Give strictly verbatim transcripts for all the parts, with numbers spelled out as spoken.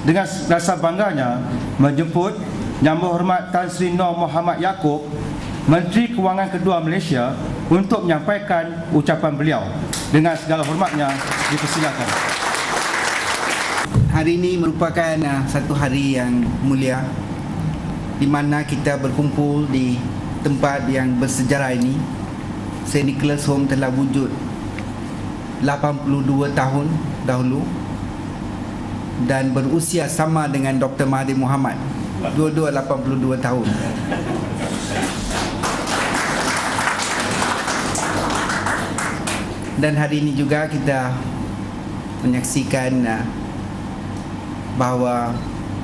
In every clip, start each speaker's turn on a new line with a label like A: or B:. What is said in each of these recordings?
A: dengan rasa bangganya menjemput Yang Berhormat Tan Sri Nor Mohamed Yaakob, Menteri Kewangan kedua Malaysia, untuk menyampaikan ucapan beliau. Dengan segala hormatnya, dipersilakan.
B: Hari ini merupakan uh, satu hari yang mulia di mana kita berkumpul di tempat yang bersejarah ini. Saint Nicholas Home telah wujud lapan puluh dua tahun dahulu dan berusia sama dengan Doktor Mahathir Mohamad, dua-dua lapan puluh dua tahun. Dan hari ini juga kita menyaksikan uh, bahawa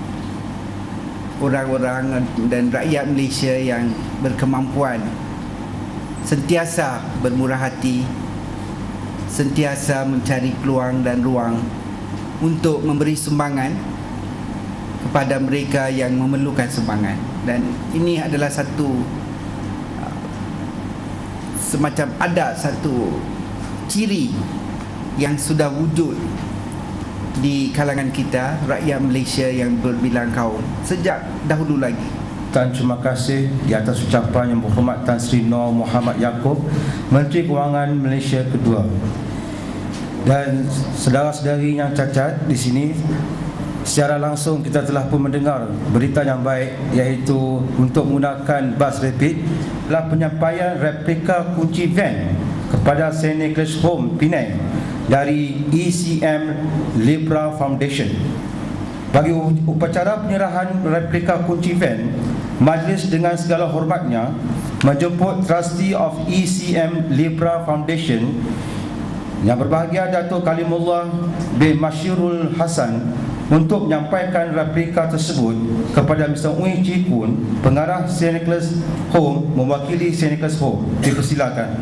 B: orang-orang dan rakyat Malaysia yang berkemampuan sentiasa bermurah hati, sentiasa mencari peluang dan ruang untuk memberi sumbangan kepada mereka yang memerlukan sumbangan. Dan ini adalah satu uh, semacam ada satu ciri yang sudah wujud di kalangan kita, rakyat Malaysia yang berbilang kaum sejak dahulu lagi.
A: Dan terima kasih di atas ucapan Yang Berhormat Tan Sri Nor Mohamed Yaakob, Menteri Kewangan Malaysia kedua. Dan saudara-saudari yang cacat di sini, secara langsung kita telah pun mendengar berita yang baik, iaitu untuk menggunakan bas rapid adalah penyampaian replika kunci van kepada Saint Nicholas Home Penang dari E C M Libra Foundation. Bagi upacara penyerahan replika kunci van, majlis dengan segala hormatnya menjemput Trustee of E C M Libra Foundation Yang Berbahagia Datuk Kalimullah bin Mashirul Hasan untuk menyampaikan replika tersebut kepada Mister Ui Chi Kun, pengarah Saint Nicholas Home, mewakili Saint Nicholas Home. Dipersilakan.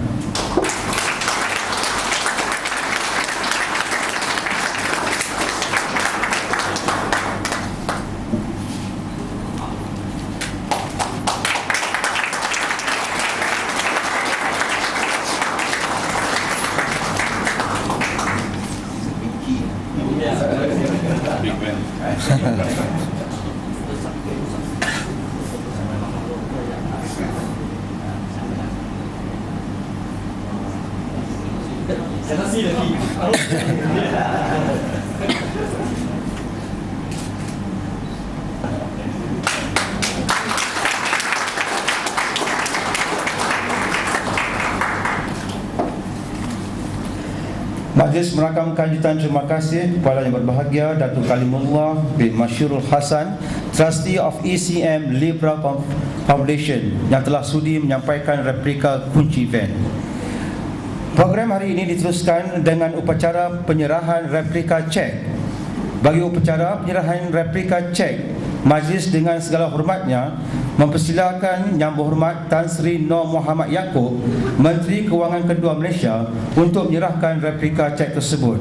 A: Majlis merakamkan jutaan terima kasih kepada Yang Berbahagia Datuk Kalimullah bin Mashirul Hasan, Trustee of E C M Libra Foundation, yang telah sudi menyampaikan replika kunci van. Program hari ini diteruskan dengan upacara penyerahan replika cek. Bagi upacara penyerahan replika cek, majlis dengan segala hormatnya mempersilakan Yang Berhormat Tan Sri Nor Mohamed Yaakob, Menteri Kewangan kedua Malaysia, untuk menyerahkan replika cek tersebut.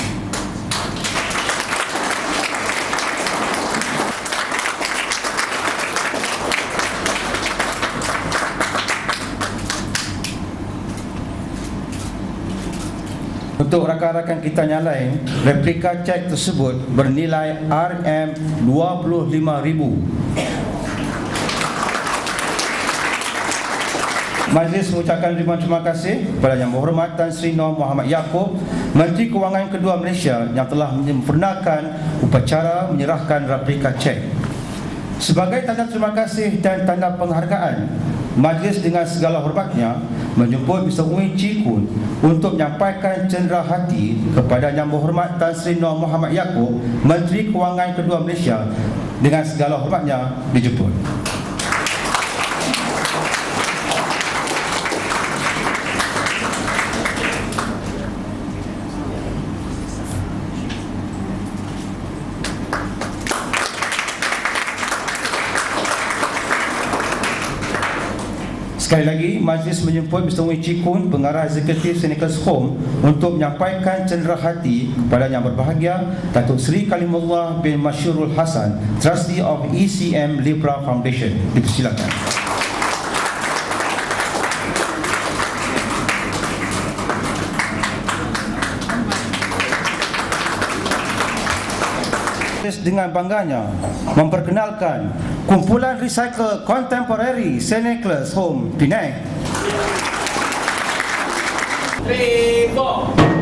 A: Untuk rakan-rakan kita yang lain, replika cek tersebut bernilai R M dua puluh lima ribu. Majlis mengucapkan terima kasih kepada Yang Berhormat Tan Sri Nor Mohamed Yaakob, Menteri Kewangan kedua Malaysia, yang telah menyempurnakan upacara menyerahkan replika cek. Sebagai tanda terima kasih dan tanda penghargaan, majlis dengan segala hormatnya menjemput Mister Ui Chi Kun untuk menyampaikan cenderah hati kepada Yang Berhormat Tan Sri Nor Mohamed Yaakob, Menteri Kewangan kedua Malaysia. Dengan segala hormatnya dijemput. Sekali lagi, majlis menjemput Mister Ui Chi Kun, pengarah eksekutif Saint Nicholas Home, untuk menyampaikan cenderah hati kepada Yang Berbahagia Datuk Seri Kalimullah bin Mashirul Hasan, Trustee of E C M Libra Foundation. Dipersilakan. majlis dengan bangganya memperkenalkan kumpulan recycle contemporary Saint Nicholas Home, Penang.
C: three, four.